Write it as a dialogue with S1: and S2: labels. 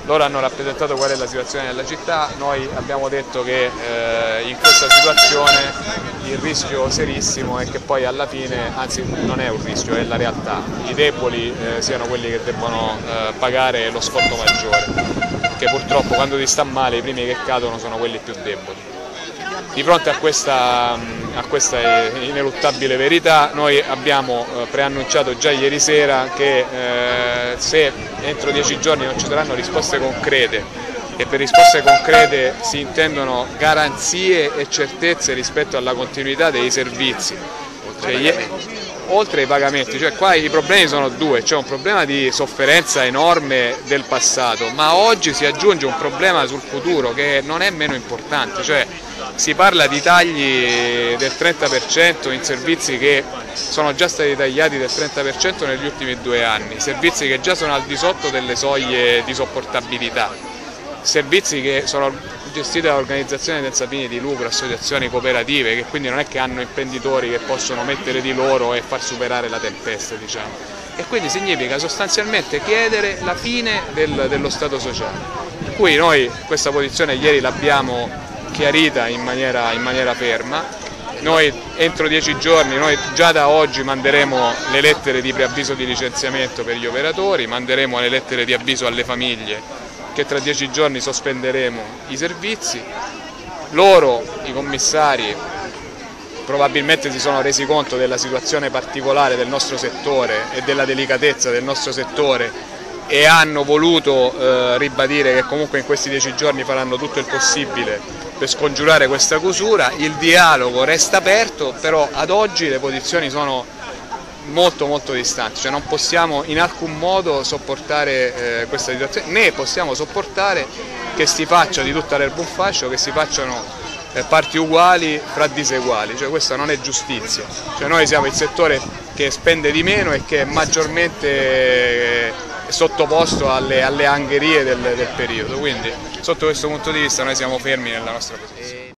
S1: Loro hanno rappresentato qual è la situazione della città, noi abbiamo detto che in questa situazione il rischio serissimo è che poi alla fine, anzi non è un rischio, è la realtà, i deboli siano quelli che debbono pagare lo scotto maggiore, perché purtroppo quando si sta male i primi che cadono sono quelli più deboli. Di fronte a questa ineluttabile verità noi abbiamo preannunciato già ieri sera che se entro 10 giorni non ci saranno risposte concrete, e per risposte concrete si intendono garanzie e certezze rispetto alla continuità dei servizi, oltre ai pagamenti, cioè qua i problemi sono due, c'è un problema di sofferenza enorme del passato, ma oggi si aggiunge un problema sul futuro che non è meno importante, cioè si parla di tagli del 30% in servizi che sono già stati tagliati del 30% negli ultimi 2 anni, servizi che già sono al di sotto delle soglie di sopportabilità, servizi che sono gestiti da organizzazioni senza fini di lucro, associazioni cooperative, che quindi non è che hanno imprenditori che possono mettere di loro e far superare la tempesta, diciamo. E quindi significa sostanzialmente chiedere la fine dello Stato sociale. Per cui noi questa posizione ieri l'abbiamo chiarita in maniera ferma. Noi entro 10 giorni, noi già da oggi manderemo le lettere di preavviso di licenziamento per gli operatori, manderemo le lettere di avviso alle famiglie che tra 10 giorni sospenderemo i servizi. Loro, i commissari, probabilmente si sono resi conto della situazione particolare del nostro settore e della delicatezza del nostro settore e hanno voluto ribadire che comunque in questi 10 giorni faranno tutto il possibile per scongiurare questa chiusura. Il dialogo resta aperto, però ad oggi le posizioni sono molto distanti, cioè non possiamo in alcun modo sopportare questa situazione, né possiamo sopportare che si faccia di tutta l'erba un fascio, che si facciano parti uguali fra diseguali, cioè questa non è giustizia, cioè noi siamo il settore che spende di meno e che è maggiormente sottoposto alle angherie del periodo, quindi sotto questo punto di vista noi siamo fermi nella nostra posizione.